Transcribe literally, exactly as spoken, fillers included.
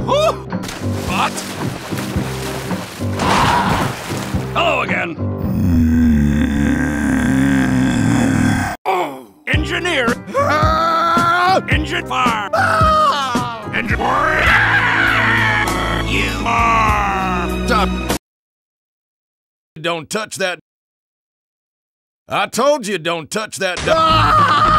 Oh! What? Hello again. Oh! Engineer. Engine fire. Engine fire. You are. Stop. Don't touch that. I told you don't touch that.